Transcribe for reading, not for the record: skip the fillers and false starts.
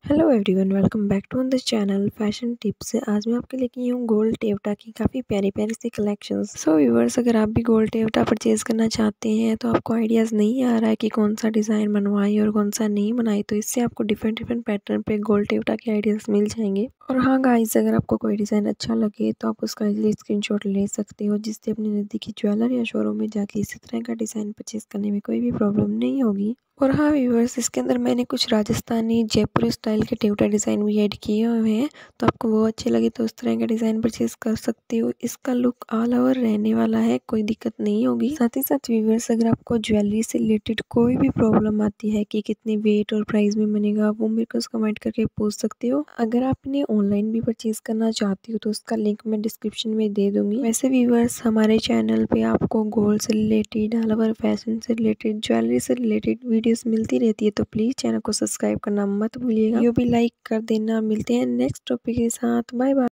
Hello everyone, welcome back to on this channel fashion tips. आज मैं आपके लेके आई हूँ गोल्ड टेवटा की काफ़ी प्यारी प्यारी सी कलेक्शंस। सो व्यूअर्स, अगर आप भी गोल्ड टेवटा परचेज करना चाहते हैं तो आपको आइडियाज़ नहीं आ रहा है कि कौन सा डिज़ाइन बनवाएं और कौन सा नहीं बनाए, तो इससे आपको डिफरेंट डिफरेंट पैटर्न पे गोल्ड टेवटा के आइडियाज़ मिल जाएंगे। और हाँ गाइस, अगर आपको कोई डिज़ाइन अच्छा लगे तो आप उसका इजीली स्क्रीनशॉट ले सकते हो, जिससे अपने नज़दीकी ज्वेलर या शोरूम में जाके इसी तरह का डिज़ाइन परचेज करने में कोई भी प्रॉब्लम नहीं होगी। और हाँ व्यूअर्स, इसके अंदर मैंने कुछ राजस्थानी जयपुरी स्टाइल के टेवटा डिज़ाइन भी ऐड किए हुए हैं, तो आपको वो अच्छे लगे तो उस तरह का डिज़ाइन परचेज कर सकते हो। इसका लुक ऑल ओवर रहने वाला है, कोई दिक्कत नहीं होगी। साथ ही साथ व्यूअर्स, अगर आपको ज्वेलरी से रिलेटेड कोई भी प्रॉब्लम आती है कि कितने वेट और प्राइस में बनेगा, वो मेरे को कमेंट करके पूछ सकते हो। अगर आपने ऑनलाइन भी परचेज करना चाहती हो तो उसका लिंक मैं डिस्क्रिप्शन में दे दूंगी। वैसे व्यूअर्स, हमारे चैनल पे आपको गोल्ड से रिलेटेड, ऑल ओवर फैशन से रिलेटेड, ज्वेलरी से रिलेटेड वीडियोस मिलती रहती है, तो प्लीज़ चैनल को सब्सक्राइब करना मत भूलिएगा। वीडियो भी लाइक कर देना। मिलते हैं नेक्स्ट टॉपिक के साथ। Bye bye.